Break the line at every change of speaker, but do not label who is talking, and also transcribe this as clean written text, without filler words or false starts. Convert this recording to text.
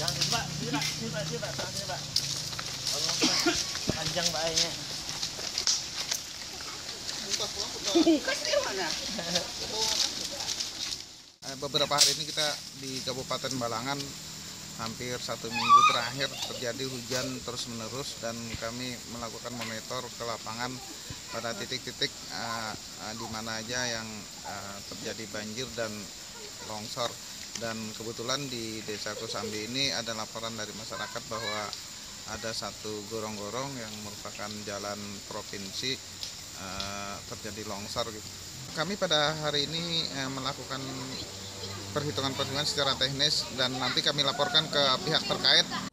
Jangan sini Pak, sini Pak, sini Pak, sini Pak, sini Pak. Tolong Pak, panjang Pak ini.
Kasih mana?
Beberapa hari ini kita di Kabupaten Balangan hampir 1 minggu terakhir terjadi hujan terus-menerus dan kami melakukan monitor ke lapangan pada titik-titik di mana aja yang terjadi banjir dan longsor. Dan kebetulan di Desa Kosambi ini ada laporan dari masyarakat bahwa ada satu gorong-gorong yang merupakan jalan provinsi terjadi longsor gitu. Kami pada hari ini melakukan perhitungan secara teknis dan nanti kami laporkan ke pihak terkait